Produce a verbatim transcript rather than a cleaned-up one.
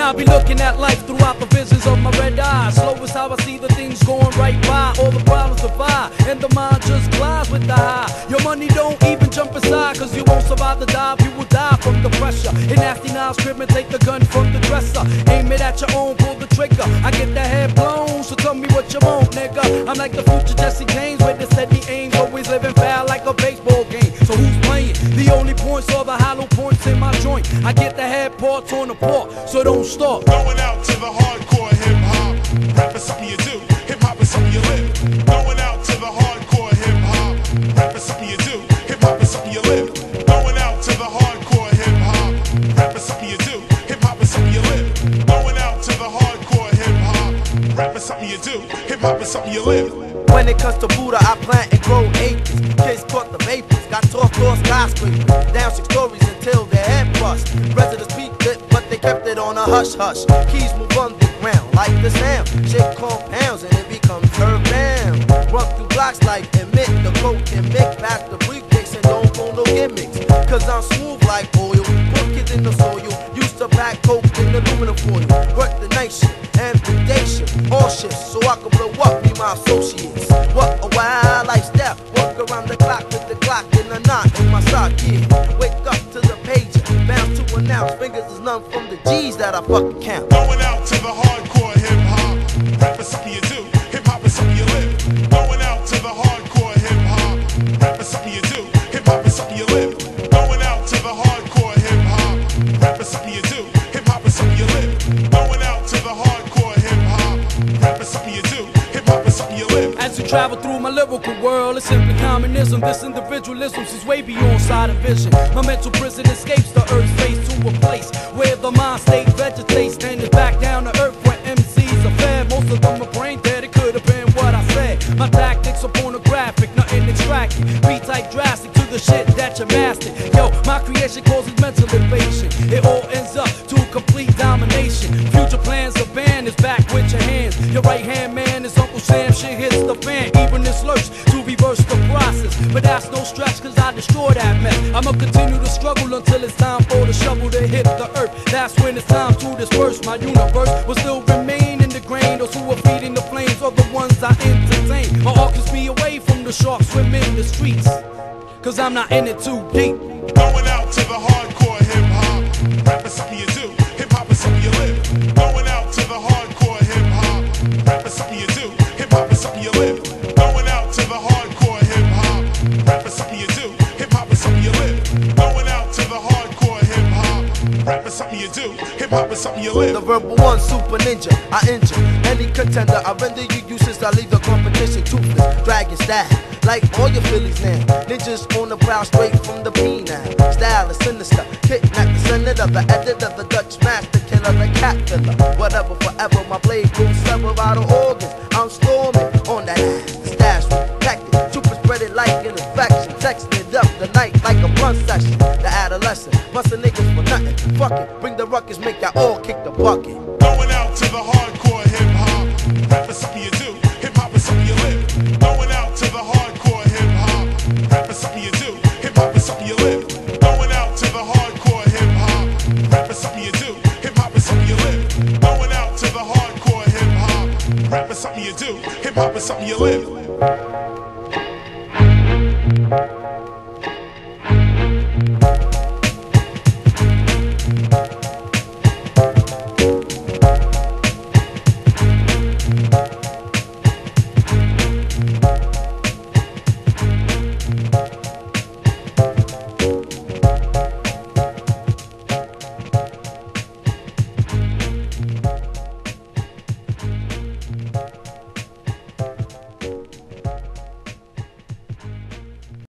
I be looking at life throughout the visions of my red eyes. Slow is how I see the things going right by. All the problems divide, and the mind just glides with the high. Your money don't even jump inside, cause you won't survive the dive. You will die from the pressure. In nasty knives, crib and take the gun from the dresser. Aim it at your own, pull the trigger. I get the head blown, so tell me what you want, nigga. I'm like the future Jesse James with the steady aim, always living foul like a baseball game. So who's playing? The only points are the hollow points in my joint. I get the head parts on the port, so don't stop. Going out to the hardcore hip hop. Rap is something you do, hip hop is something you live. Going out to the hardcore hip hop. Rap is something you do, hip hop is something you live. Going out to the hardcore hip hop. Rap is something you do, hip hop is something you live. Going out to the hardcore hip hop. Rap is something you do, hip hop is something you live. When it comes to Buddha, I plant and grow acres. Kids caught the vapors, got tossed off skyscrapers. Down six stories until their head bust. Residents peeped it, but they kept it on a hush hush. Keys move underground like the sound. Shake compounds and it becomes earthbound. Run through blocks like emit the coke and make past the briefcase and don't pull no gimmicks. Cause I'm smooth like oil, put kids in the soil. Used to pack coke in aluminum foil. Work the night shift and the day shift, all shifts, so I can blow up, be my associates. What a wild lifestyle, work around the clock with the Glock and a knot in my sock, yeah. Wake up to the pager, bounce to announce, fingers is none from the G's that I fucking count. Going out to the hardcore hip hop. Rap is something you do, hip hop is something you live. Going out to the hardcore hip hop. Rap is something you do, hip hop is something you live. Going out to the hardcore hip hop. Rap is something you do, hip hop is something you live. Going out to the hardcore hip hop. Rap is something you do, hip hop is something you live. As you travel through my lyrical world, it's simply communism. This individualism is way beyond sight and vision. My mental prison escapes the earth's face to a place where the mind state vegetates and is back down to earth where M Cs are fed. Most of them are brain dead, it could have been what I said. My tactics are pornographic, nothing extracted. B-type drastic to the shit that you mastered. Yo, my creation causes mental invasion. It all ends up to complete domination. Future plans of band is back with your hands. Your right hand man is Uncle Sam, shit hits the fan. Even this lurch to reverse the process. But that's no stretch cause I destroy that mess. I'ma continue to struggle until it's time for the shovel to hit the earth. That's when it's time to disperse. My universe will still remain in the grain. Those who are feeding the flames are the ones I entertain. My heart keeps me away from the sharks swimming in the streets, cause I'm not in it too deep. Going out to the hardcore hip hop. Rap is something you do, hip hop is something you live. Going out to the hardcore hip hop. Rap is something you do, hip hop is something you live. Going out to the hardcore hip hop. Rap is something you do, hip hop is something you live. Going out to the hardcore hip hop. Rap is something you do, hip hop is something you live. The verbal one, super ninja, I injure any contender. I render you useless, I leave the competition toothless. Dragon style, like all your Phillies now. Ninjas on the prowl straight from the P now. Style is sinister, kidnap the senator, the editor, the Dutch master killer, the cat killer. Whatever, forever, my blade goes several vital organs. I'm storming on that ass, the stash protected. Super spread it like an infection. Texting it up the night like a blunt session. The adolescent, bustin' niggas for nothing. Fuck it, bring the ruckus, make y'all all kick the bucket. Going out to the hardcore hip hop. Rap is something you do, hip hop is something you live. Going out to the hardcore hip hop. Rap is something you do, hip hop is something you live. Going out to the hardcore hip hop. Rap is something you do, hip hop is something you live. Going out to the hardcore hip hop. Rap is something you do, hip hop is something you live.